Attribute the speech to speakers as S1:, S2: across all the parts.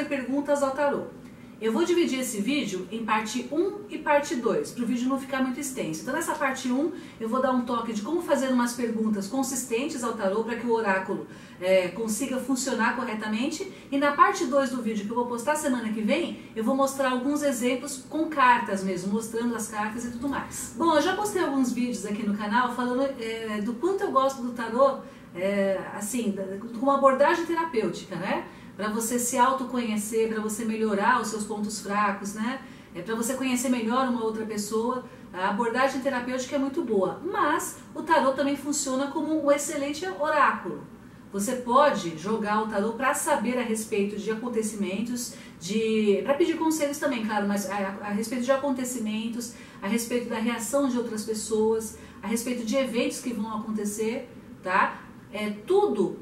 S1: perguntas ao tarô. Eu vou dividir esse vídeo em parte 1 e parte 2, para o vídeo não ficar muito extenso. Então nessa parte 1 eu vou dar um toque de como fazer umas perguntas consistentes ao tarô para que o oráculo consiga funcionar corretamente. E na parte 2 do vídeo que eu vou postar semana que vem, eu vou mostrar alguns exemplos com cartas mesmo, mostrando as cartas e tudo mais. Bom, eu já postei alguns vídeos aqui no canal falando do quanto eu gosto do tarô, assim, com uma abordagem terapêutica, né? Para você se autoconhecer, para você melhorar os seus pontos fracos, né? Para você conhecer melhor uma outra pessoa. A abordagem terapêutica é muito boa, mas o tarô também funciona como um excelente oráculo. Você pode jogar o tarô para saber a respeito de acontecimentos, para pedir conselhos também, claro, mas a respeito de acontecimentos, a respeito da reação de outras pessoas, a respeito de eventos que vão acontecer, tá? Tudo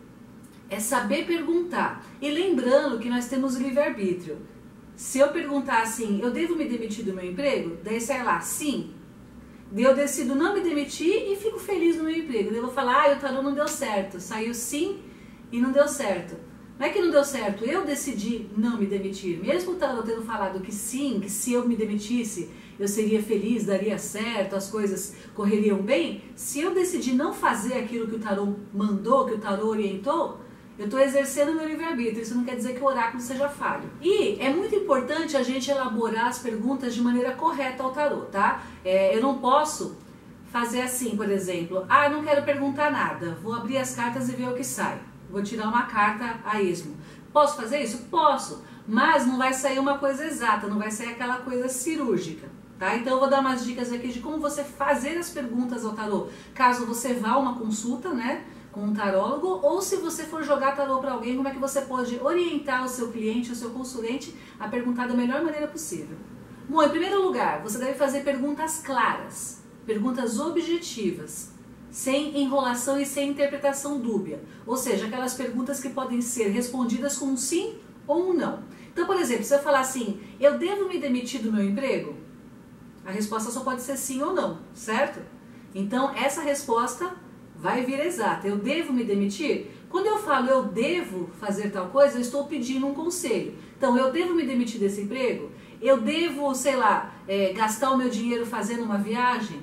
S1: é saber perguntar. E lembrando que nós temos o livre-arbítrio. Se eu perguntar assim, eu devo me demitir do meu emprego? Daí sai lá, sim. Daí eu decido não me demitir e fico feliz no meu emprego. Daí eu vou falar, o tarô não deu certo. Saiu sim e não deu certo. Não é que não deu certo, eu decidi não me demitir. Mesmo o tarô tendo falado que sim, que se eu me demitisse, eu seria feliz, daria certo, as coisas correriam bem. Se eu decidir não fazer aquilo que o tarô mandou, que o tarô orientou, eu estou exercendo meu livre-arbítrio. Isso não quer dizer que o oráculo seja falho. E é muito importante a gente elaborar as perguntas de maneira correta ao tarô, tá? Eu não posso fazer assim, por exemplo, não quero perguntar nada, vou abrir as cartas e ver o que sai. Vou tirar uma carta a esmo. Posso fazer isso? Posso, mas não vai sair uma coisa exata, não vai sair aquela coisa cirúrgica, tá? Então eu vou dar umas dicas aqui de como você fazer as perguntas ao tarô, caso você vá a uma consulta, né, com um tarólogo, ou se você for jogar tarô para alguém, como é que você pode orientar o seu cliente, o seu consulente a perguntar da melhor maneira possível. Bom, em primeiro lugar, você deve fazer perguntas claras, perguntas objetivas, sem enrolação e sem interpretação dúbia, ou seja, aquelas perguntas que podem ser respondidas com um sim ou um não. Então, por exemplo, se eu falar assim, eu devo me demitir do meu emprego? A resposta só pode ser sim ou não, certo? Então, essa resposta vai vir exata. Eu devo me demitir? Quando eu falo eu devo fazer tal coisa, eu estou pedindo um conselho. Então, eu devo me demitir desse emprego? Eu devo, sei lá, gastar o meu dinheiro fazendo uma viagem?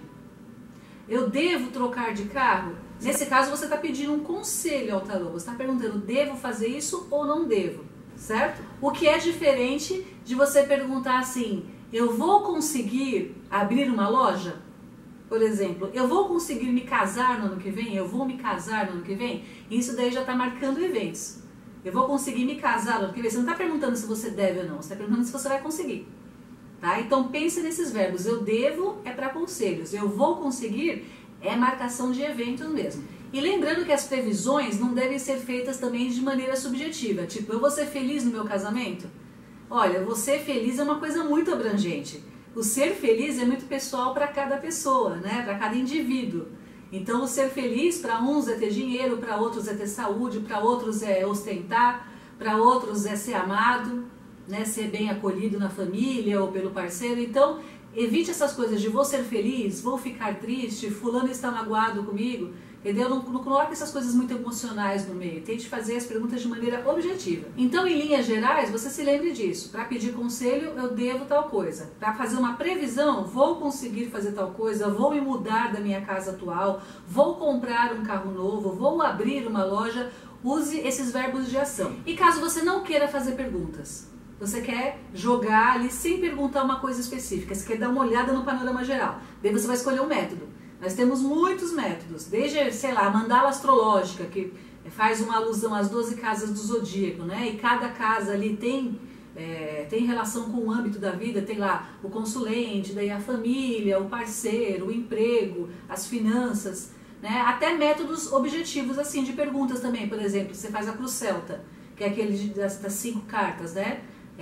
S1: Eu devo trocar de carro? Nesse caso, você está pedindo um conselho ao tarô. Você está perguntando, devo fazer isso ou não devo? Certo? O que é diferente de você perguntar assim, eu vou conseguir abrir uma loja? Por exemplo, eu vou conseguir me casar no ano que vem? Eu vou me casar no ano que vem? Isso daí já está marcando eventos. Eu vou conseguir me casar no ano que vem? Você não está perguntando se você deve ou não, você está perguntando se você vai conseguir. Tá? Então pense nesses verbos. Eu devo é para conselhos. Eu vou conseguir é marcação de eventos mesmo. E lembrando que as previsões não devem ser feitas também de maneira subjetiva. Tipo, eu vou ser feliz no meu casamento? Olha, vou ser feliz é uma coisa muito abrangente. O ser feliz é muito pessoal para cada pessoa, né? Para cada indivíduo. Então, o ser feliz para uns é ter dinheiro, para outros é ter saúde, para outros é ostentar, para outros é ser amado, né? Ser bem acolhido na família ou pelo parceiro. Então, evite essas coisas de vou ser feliz, vou ficar triste, fulano está magoado comigo. Entendeu? Não coloque essas coisas muito emocionais no meio. Tente fazer as perguntas de maneira objetiva. Então, em linhas gerais, você se lembre disso. Para pedir conselho, eu devo tal coisa. Para fazer uma previsão, vou conseguir fazer tal coisa, vou me mudar da minha casa atual, vou comprar um carro novo, vou abrir uma loja. Use esses verbos de ação. E caso você não queira fazer perguntas, você quer jogar ali sem perguntar uma coisa específica, você quer dar uma olhada no panorama geral, daí você vai escolher um método. Nós temos muitos métodos, desde, sei lá, a mandala astrológica, que faz uma alusão às 12 casas do zodíaco, né? E cada casa ali tem relação com o âmbito da vida, tem lá o consulente, daí a família, o parceiro, o emprego, as finanças, né? Até métodos objetivos, assim, de perguntas também. Por exemplo, você faz a cruz celta, que é aquele das 5 cartas, né?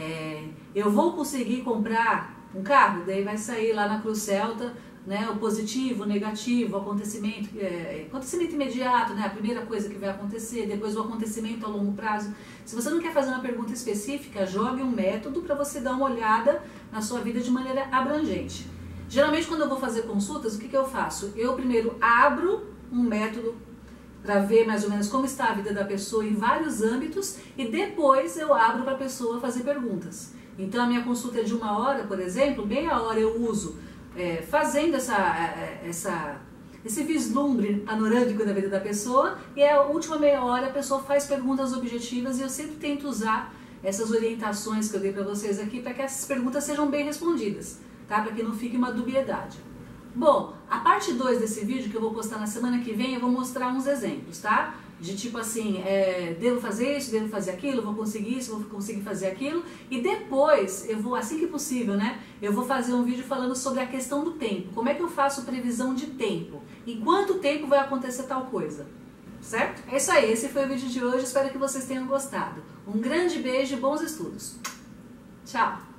S1: Eu vou conseguir comprar um carro? Daí vai sair lá na cruz celta, né, o positivo, o negativo, o acontecimento imediato, né, a primeira coisa que vai acontecer, depois o acontecimento a longo prazo. Se você não quer fazer uma pergunta específica, jogue um método para você dar uma olhada na sua vida de maneira abrangente. Geralmente, quando eu vou fazer consultas, o que eu faço? Eu primeiro abro um método para ver mais ou menos como está a vida da pessoa em vários âmbitos e depois eu abro para a pessoa fazer perguntas. Então a minha consulta é de 1 hora, por exemplo, meia hora eu uso fazendo esse vislumbre panorâmico da vida da pessoa e a última meia hora a pessoa faz perguntas objetivas e eu sempre tento usar essas orientações que eu dei para vocês aqui para que essas perguntas sejam bem respondidas, tá? Para que não fique uma dubiedade. Bom, a parte 2 desse vídeo que eu vou postar na semana que vem, eu vou mostrar uns exemplos, tá? De tipo assim, devo fazer isso, devo fazer aquilo, vou conseguir isso, vou conseguir fazer aquilo. E depois, eu vou, assim que possível, né? Eu vou fazer um vídeo falando sobre a questão do tempo. Como é que eu faço previsão de tempo? Em quanto tempo vai acontecer tal coisa? Certo? É isso aí, esse foi o vídeo de hoje, espero que vocês tenham gostado. Um grande beijo e bons estudos. Tchau!